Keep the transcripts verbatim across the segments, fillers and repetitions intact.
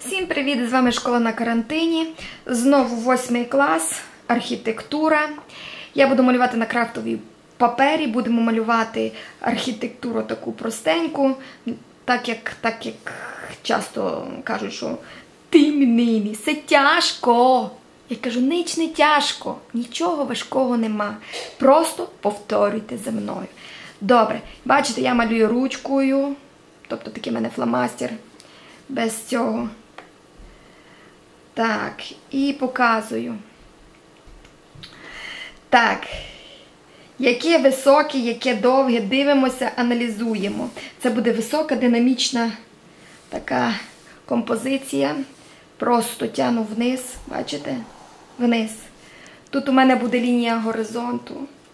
Всім привіт! З вами школа на карантині. Знову восьмий клас, архітектура. Я буду малювати на крафтовій папері, будемо малювати архітектуру таку простеньку, так як, так як часто кажуть, що тим нині, це тяжко. Я кажу, ніч не тяжко, нічого важкого нема. Просто повторюйте за мною. Добре, бачите, я малюю ручкою, тобто такий в мене фломастер, без цього. Так, і показую. Так, яке високе, яке довге, дивимося, аналізуємо. Це буде висока, динамічна така композиція. Просто тяну вниз, бачите? Вниз. Тут у мене буде лінія горизонту.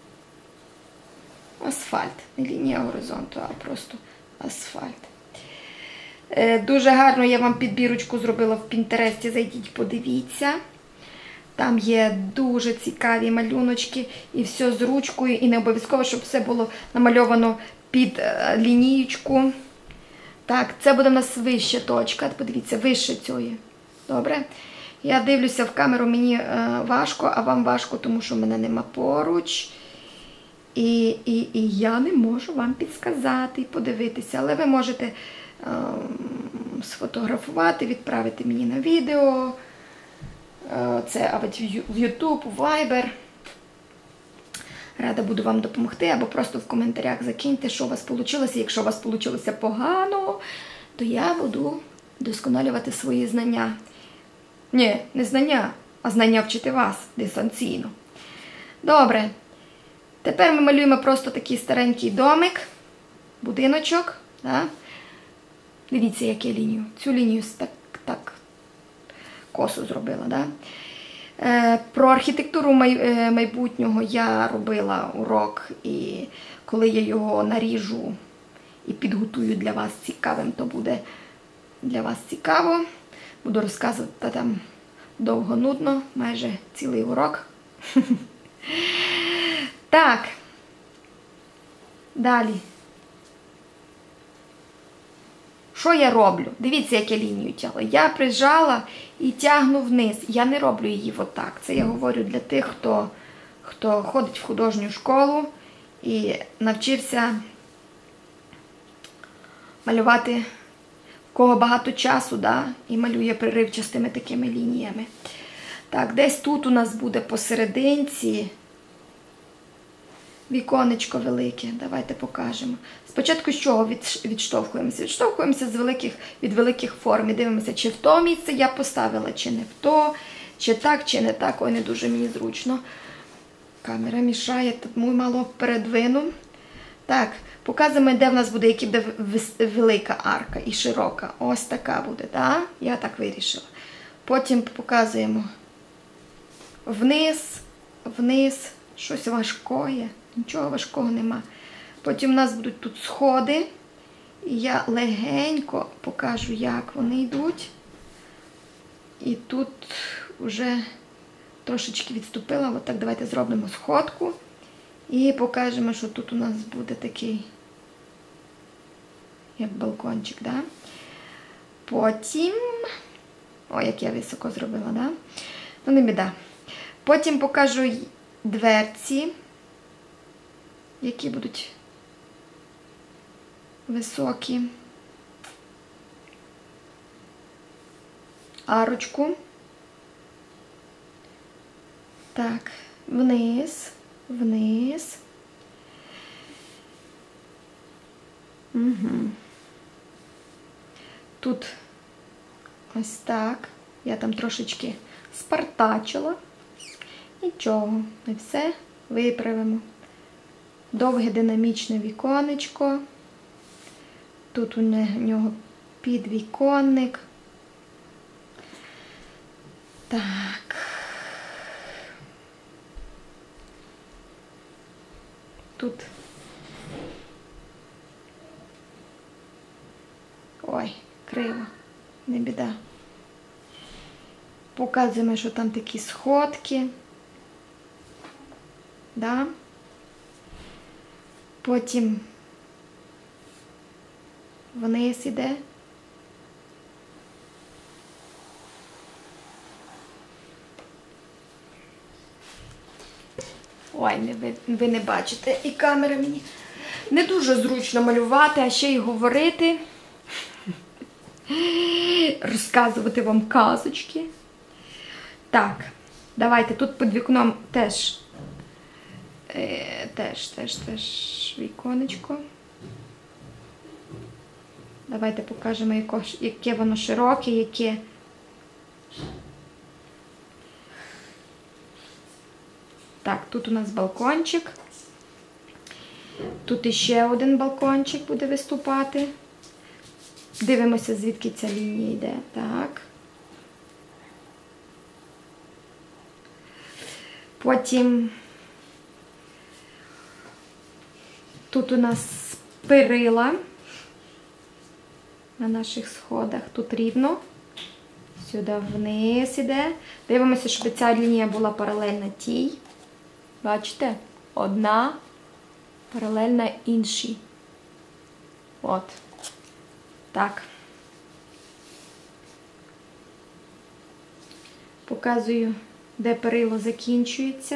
Асфальт. Не лінія горизонту, а просто асфальт. Дуже гарно я вам підбірочку зробила в Пінтересті, зайдіть, подивіться. Там є дуже цікаві малюночки і все з ручкою. І не обов'язково, щоб все було намальовано під лінієчку. Так, це буде у нас вища точка, подивіться, вище цієї. Добре? Я дивлюся в камеру, мені важко, а вам важко, тому що в мене нема поруч. І, і, і я не можу вам підсказати і подивитися, але ви можете сфотографувати, відправити мені на відео, це або в YouTube, в Viber. Рада буду вам допомогти, або просто в коментарях закиньте, що у вас вийшло. Якщо у вас вийшло погано, то я буду вдосконалювати свої знання. Ні, не знання, а знання вчити вас дистанційно. Добре. Тепер ми малюємо просто такий старенький домик, будиночок, да? Дивіться, як я лінію. Цю лінію так, так косо зробила. Да? Е, про архітектуру май, е, майбутнього я робила урок, і коли я його наріжу і підготую для вас цікавим, то буде для вас цікаво. Буду розказувати там довго, нудно, майже цілий урок. Так, далі. Що я роблю? Дивіться, як я лінію тягла. Я прижала і тягну вниз. Я не роблю її отак. Це я говорю для тих, хто, хто ходить в художню школу і навчився малювати, в кого багато часу, да? І малює приривчастими такими лініями. Так, десь тут у нас буде посерединці віконечко велике. Давайте покажемо. Спочатку з чого відштовхуємося? Відштовхуємося з великих, від великих форм. І дивимося, чи в то місце я поставила, чи не в то, чи так, чи не так. Ой, не дуже мені зручно. Камера мішає, тому мало передвину. Так, показуємо, де в нас буде, яка буде велика арка і широка. Ось така буде, так? Я так вирішила. Потім показуємо вниз, вниз, щось важкое. Нічого важкого нема. Потім у нас будуть тут сходи. І я легенько покажу, як вони йдуть. І тут вже трошечки відступила. От так давайте зробимо сходку. І покажемо, що тут у нас буде такий, як балкончик, да? Потім, о, як я високо зробила, да? Ну, не біда. Потім покажу дверці, які будуть високі. Арочку. Так, вниз, вниз. Угу. Тут ось так. Я там трошечки спартачила. Нічого, ми все виправимо. Довге динамічне віконечко. Тут у нього підвіконник. Так. Тут. Ой, криво. Не біда. Показуємо, що там такі сходки. Да? Потім вниз іде. Ой, не ви, ви не бачите, і камера мені. Не дуже зручно малювати, а ще й говорити. Розказувати вам казочки. Так, давайте тут під вікном теж, е, теж, теж, теж віконечко. Давайте покажемо, яко, яке воно широке, яке. Так, тут у нас балкончик. Тут іще один балкончик буде виступати. Дивимося, звідки ця лінія йде. Так. Потім тут у нас перила на наших сходах. Тут рівно. Сюди вниз іде. Дивимося, щоб ця лінія була паралельна тій. Бачите? Одна паралельна іншій. От. Так. Показую, де перило закінчується.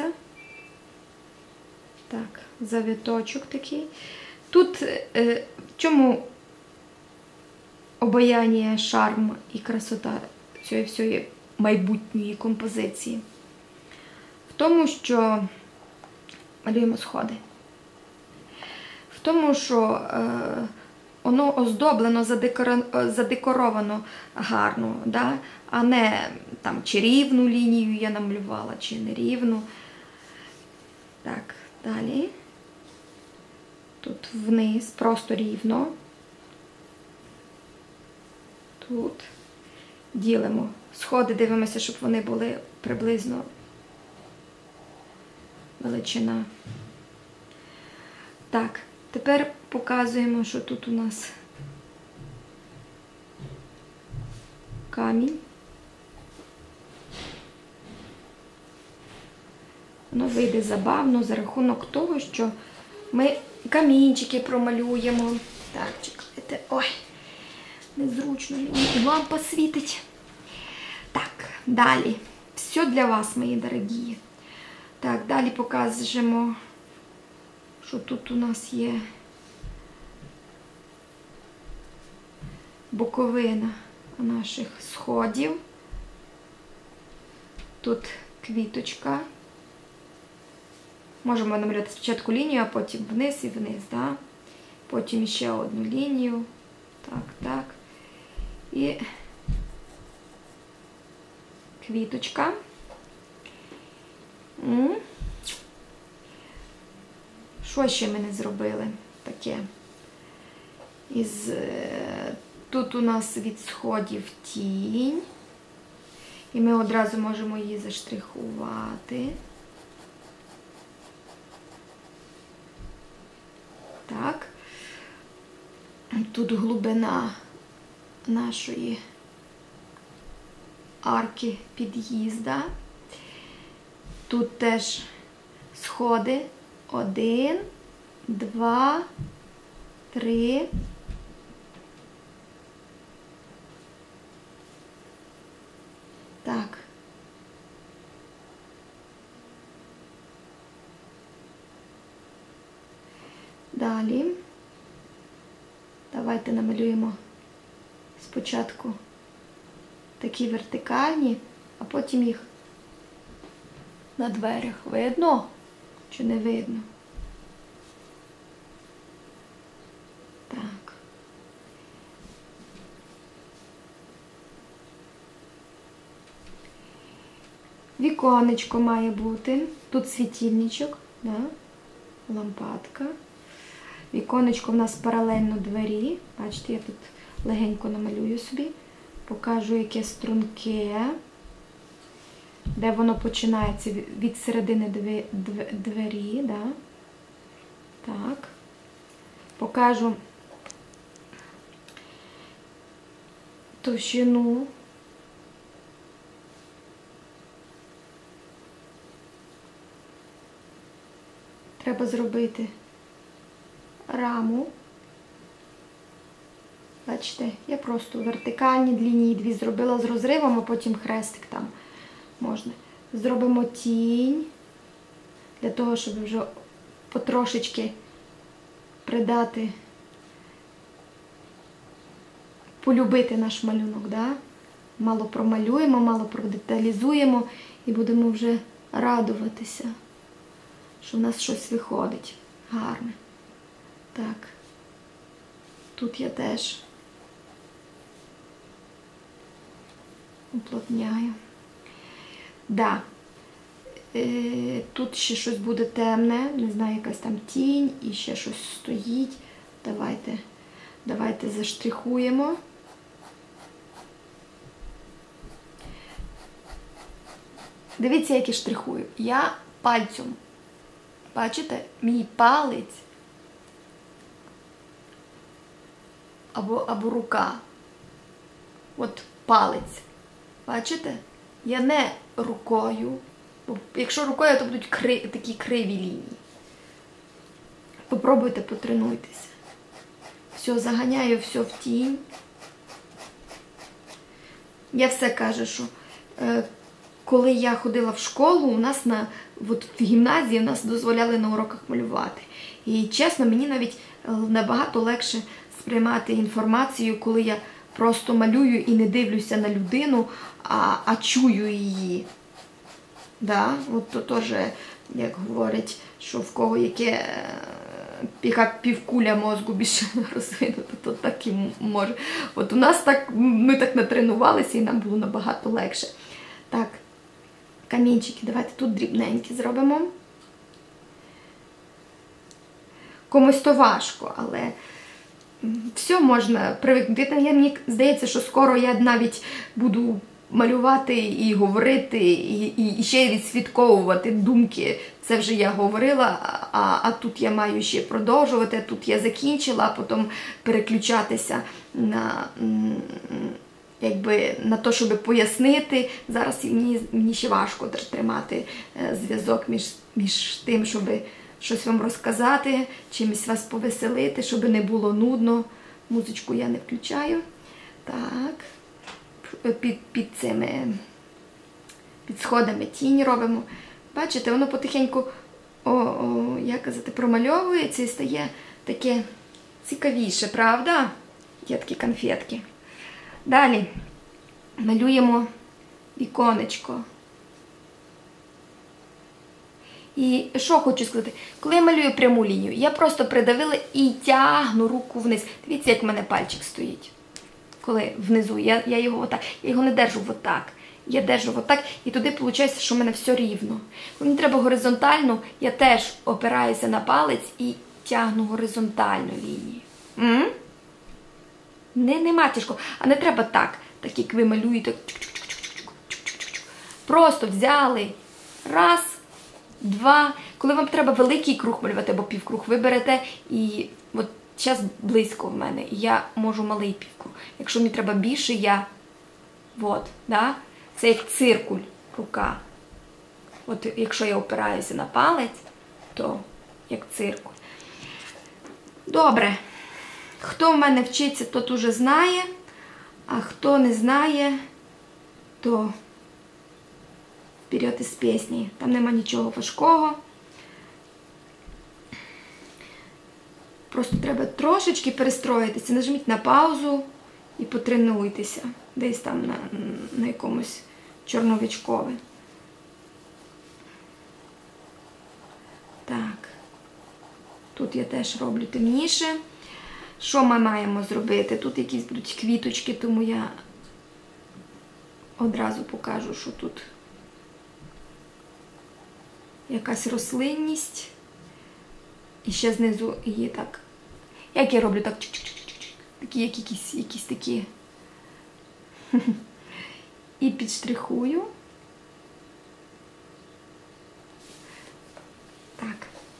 Так, завиточок такий. Тут е, в чому обаяння, шарм і красота цієї всієї майбутньої композиції? В тому, що малюємо сходи. В тому, що е, воно оздоблено, задекоровано гарно, да? А не там чи рівну лінію я намалювала, чи не рівну. Так, далі. Тут вниз, просто рівно. Тут ділимо. Сходи дивимося, щоб вони були приблизно величина. Так, тепер показуємо, що тут у нас камінь. Воно вийде забавно за рахунок того, що ми камінчики промалюємо. Так, чекайте. Ой, незручно мені лампа світить. Так, далі. Все для вас, мої дорогі. Так, далі покажемо, що тут у нас є боковина наших сходів. Тут квіточка. Можемо намалювати спочатку лінію, а потім вниз і вниз, да? Потім ще одну лінію. Так, так. І квіточка. Що ще ми не зробили таке? Із, тут у нас від сходів тінь. І ми одразу можемо її заштрихувати. Так. Тут глибина нашої арки під'їзда. Тут теж сходи. Один, два, три. Так. Далі. Давайте намалюємо спочатку такі вертикальні, а потім їх на дверях. Видно? Чи не видно? Так. Віконечко має бути. Тут світильничок, да? Лампадка. Віконечко в нас паралельно двері. Бачите, я тут легенько намалюю собі. Покажу, яке струнке. Де воно починається від середини двері, да? Так. Покажу товщину. Треба зробити раму. Бачите, я просто вертикальні лінії дві зробила з розривом, а потім хрестик там можна. Зробимо тінь. для того, щоб вже потрошечки придати, полюбити наш малюнок, да? Мало промалюємо, мало продеталізуємо і будемо вже радуватися, що в нас щось виходить гарне. Так, тут я теж уплотняю. Да. Е, тут ще щось буде темне, не знаю, якась там тінь і ще щось стоїть. Давайте, давайте заштрихуємо. Дивіться, як я штрихую. Я пальцем. Бачите? Мій палець або, або рука. От палець. Бачите? Я не рукою. Бо якщо рукою, то будуть кри, такі криві лінії. Попробуйте, потренуйтеся. Все, заганяю все в тінь. Я все кажу, що е, коли я ходила в школу, у нас на, от в гімназії нас дозволяли на уроках малювати. І чесно, мені навіть набагато легше сприймати інформацію, коли я просто малюю і не дивлюся на людину, а, а чую її. Да? От то теж, як говорять, що в кого яке, як півкуля мозку більше розвинута, то так і може. От у нас так, ми так натренувалися і нам було набагато легше. Так, камінчики, давайте тут дрібненькі зробимо. Комусь то важко, але все можна привикнути. Мені здається, що скоро я навіть буду малювати і говорити, і, і, і ще й відслідковувати думки. Це вже я говорила, а, а тут я маю ще продовжувати, а тут я закінчила, а потім переключатися на, якби, на те, щоб пояснити. Зараз мені, мені ще важко тримати зв'язок між, між тим, щоб щось вам розказати, чимось вас повеселити, щоб не було нудно. Музичку я не включаю. Так. Під, під цими, під сходами тінь робимо. Бачите, воно потихеньку, о, о, як казати, промальовується і стає таке цікавіше, правда? Є такі конфетки. Далі малюємо віконечко. І що хочу сказати, коли я малюю пряму лінію, я просто придавила і тягну руку вниз. Дивіться, як в мене пальчик стоїть. Коли внизу, я, я його отак, я його не держу отак. Я держу отак, і туди виходить, що в мене все рівно. Коли мені треба горизонтально, я теж опираюся на палець і тягну горизонтальну лінію. М? Не, нема тяжко. А не треба так, так як ви малюєте. Просто взяли. Раз, два. Коли вам треба великий круг малювати, або півкруг, ви берете і от зараз близько в мене, і я можу малий півкруг. Якщо мені треба більше, я, от, да? Це як циркуль, рука. От якщо я опираюся на палець, то як циркуль. Добре. Хто в мене вчиться, тот уже знає, а хто не знає, то вперед із пісні. Там нема нічого важкого. Просто треба трошечки перестроїтися. Нажміть на паузу і потренуйтеся. Десь там на, на якомусь чорновичкові. Так. Тут я теж роблю темніше. Що ми маємо зробити? Тут якісь будуть квіточки, тому я одразу покажу, що тут якась рослинність. І ще знизу її так. Як я роблю так? Такі, як якісь, якісь такі. І підштрихую. Так.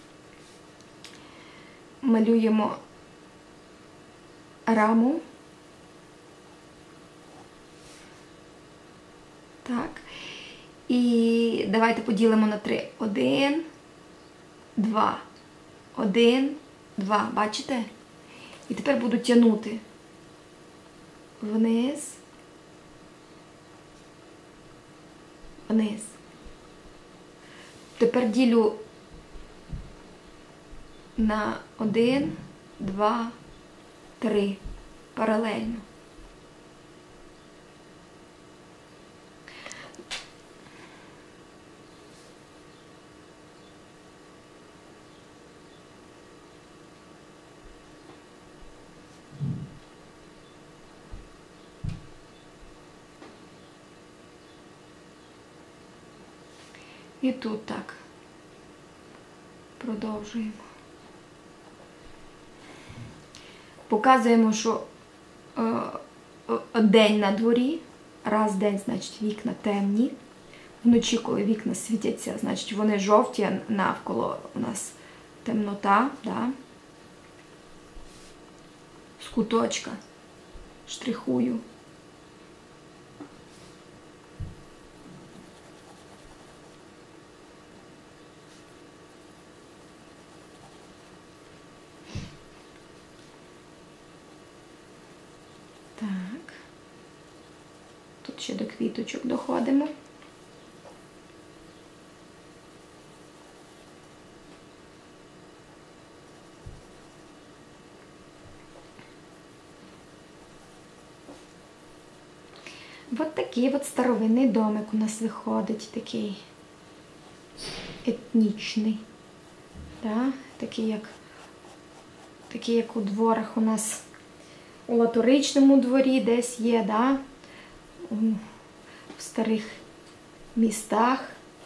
Малюємо раму. Так. І давайте поділимо на три. Один, два. Один, два. Бачите? І тепер буду тягнути вниз, вниз. Тепер ділю на один, два, три паралельно. І тут так. Продовжуємо. Показуємо, що е, е, день на дворі. Раз в день, значить, вікна темні. Вночі, коли вікна світяться, значить, вони жовті, а навколо у нас темнота. Да? З куточка штрихую. Так. Тут ще до квіточок доходимо. От такий от старовинний домик у нас виходить, такий етнічний. Да? Такий, як, такий, як у дворах у нас у Латоричному дворі десь є, да? В старих містах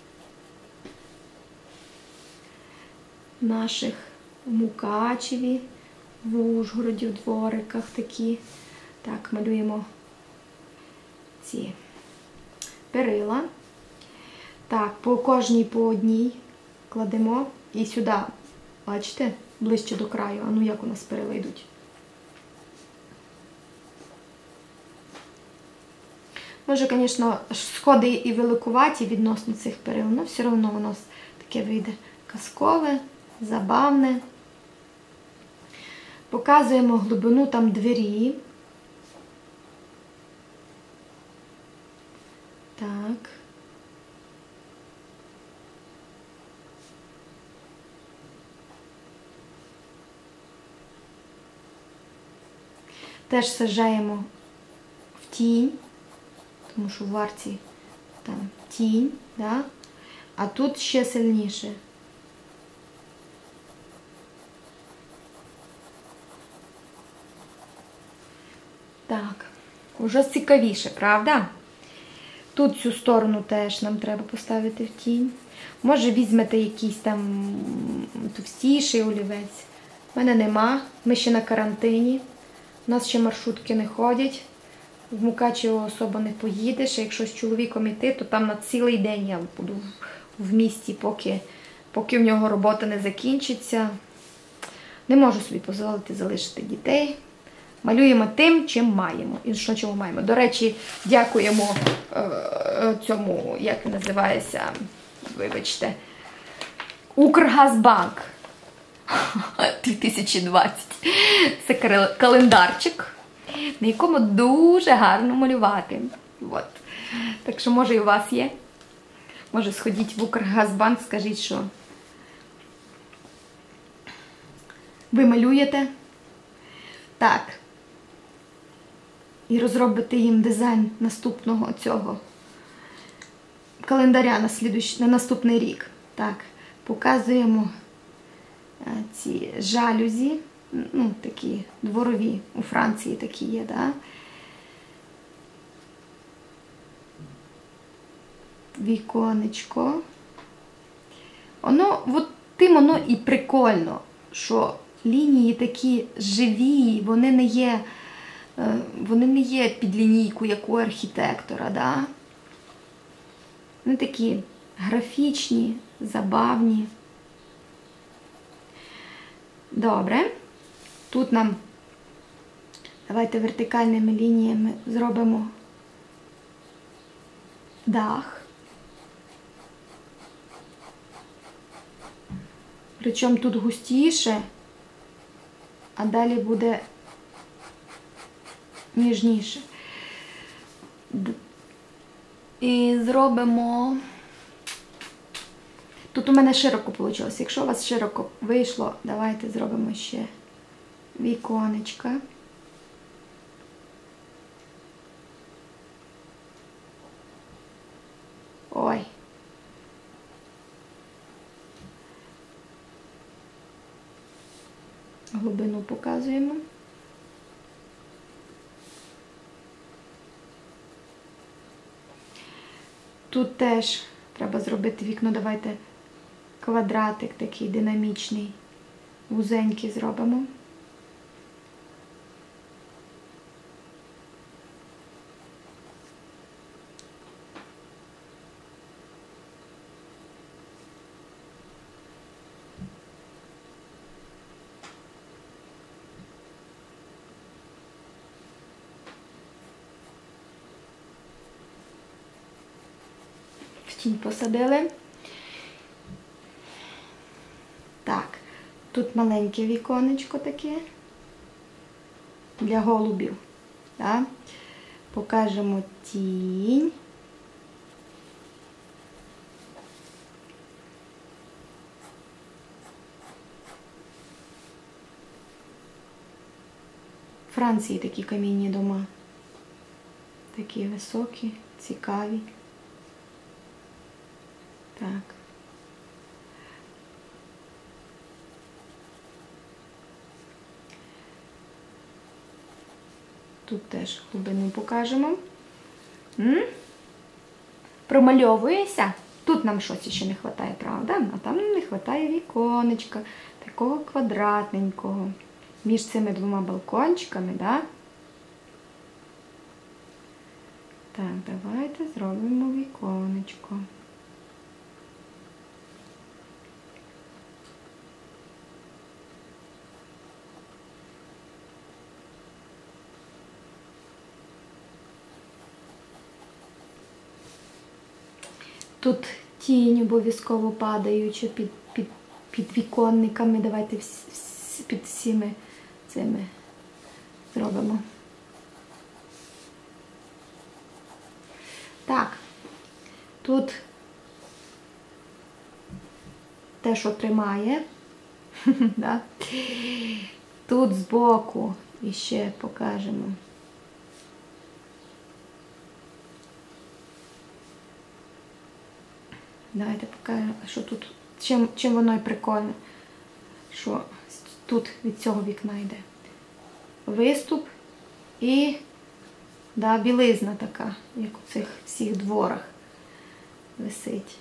наших, в Мукачеві, в Ужгороді, в двориках такі. Так, малюємо ці перила. Так, по кожній по одній кладемо і сюди, бачите, ближче до краю. А ну як у нас перила йдуть? Може, звісно, сходи і великуваті відносно цих перил, але все одно воно таке вийде казкове, забавне. Показуємо глибину там двері. Так. Теж саджаємо в тінь, тому що в арці там тінь, да? А тут ще сильніше. Так, уже цікавіше, правда? Тут цю сторону теж нам треба поставити в тінь. Може візьмете якийсь там товстіший олівець. У мене нема, ми ще на карантині. У нас ще маршрутки не ходять. В Мукачево особо не поїдеш, а якщо з чоловіком йти, то там на цілий день я буду в місті, поки, поки в нього робота не закінчиться. Не можу собі дозволити залишити дітей. Малюємо тим, чим маємо. І що чому маємо. До речі, дякуємо е, цьому, як він називається, вибачте, Укргазбанк дві тисячі двадцять. Це календарчик, на якому дуже гарно малювати. От. Так що, може, і у вас є. Може, сходіть в Укргазбанк, скажіть, що ви малюєте. Так. І розробити їм дизайн наступного цього календаря на, слідуч... на наступний рік. Так, показуємо ці жалюзі, ну, такі дворові, у Франції такі є, да? Віконечко. Воно, от тим воно і прикольно, що лінії такі живі, вони не є, вони не є під лінійку, як у архітектора, да? Вони такі графічні, забавні. Добре. Тут нам, давайте вертикальними лініями зробимо дах. Причому тут густіше, а далі буде ніжніше. І зробимо Тут у мене широко вийшло. Якщо у вас широко вийшло, давайте зробимо ще віконечка. Ой. Глибину показуємо. Тут теж треба зробити вікно, давайте квадратик такий динамічний, вузенький зробимо. В тінь посадили. Так, тут маленьке віконечко таке для голубів. Так. Покажемо тінь. В Франції такі камінні дома. Такі високі, цікаві. Так. Тут теж глибину покажемо. М? Промальовується. Тут нам щось ще не вистачає, правда? А там не вистачає віконечка, такого квадратненького. Між цими двома балкончиками, да? Так, давайте зробимо віконечко. Тут тінь обов'язково падаюча під, під, під віконниками. Давайте всі, всі, під всіми цими зробимо. Так, тут те, що тримає. Тут збоку іще покажемо. Давайте покажемо, що тут, чим, чим воно і прикольне, що тут від цього вікна йде виступ і, да, білизна така, як у цих всіх дворах висить.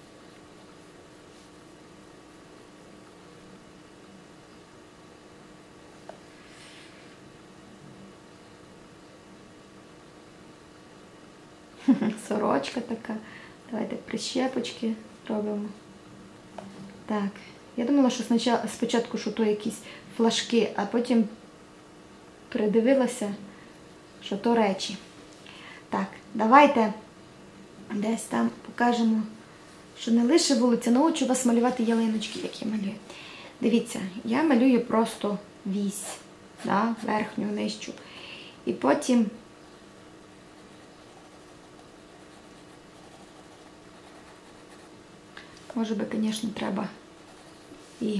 Сорочка така. Давайте прищепочки робимо. Так, я думала, що спочатку, що то якісь флажки, а потім придивилася, що то речі. Так, давайте десь там покажемо, що не лише вулиця, научу вас малювати ялиночки, як я малюю. Дивіться, я малюю просто вісь, да, верхню, нижчу. І потім може би, звісно, треба і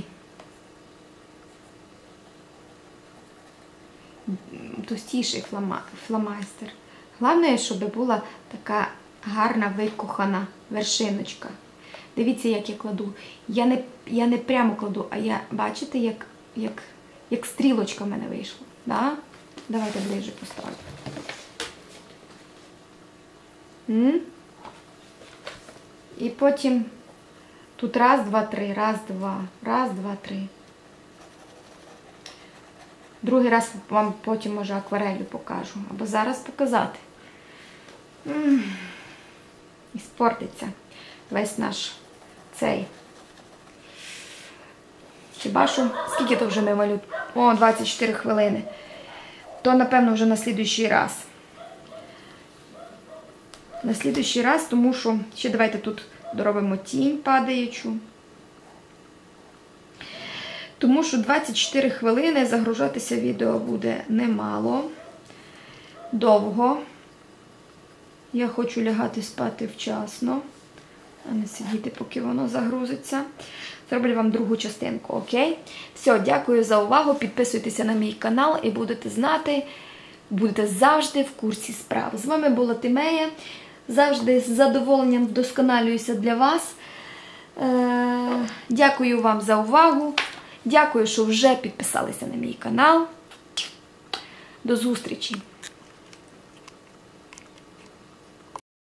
товстіший флама... фломастер. Головне, щоб була така гарна викохана вершиночка. Дивіться, як я кладу. Я не, я не прямо кладу, а я, бачите, як, як, як стрілочка в мене вийшла. Да? Давайте ближче поставлю. М? І потім тут раз, два, три, раз, два, раз, два, три. Другий раз вам потім, може, акварелью покажу. Або зараз показати. М-м. І спортиться весь наш цей. Хіба що, скільки то вже ми малюємо? О, двадцять чотири хвилини. То, напевно, вже на слідуючий раз. На слідуючий раз, тому що ще давайте тут доробимо тінь падаючу. Тому що двадцять чотири хвилини загружатися відео буде немало. Довго. Я хочу лягати спати вчасно. а не сидіти, поки воно загрузиться. Зроблю вам другу частинку, окей? Все, дякую за увагу, підписуйтеся на мій канал і будете знати, будете завжди в курсі справ. З вами була Тимея, завжди з задоволенням вдосконалююся для вас. Е- дякую вам за увагу, дякую, що вже підписалися на мій канал. До зустрічі!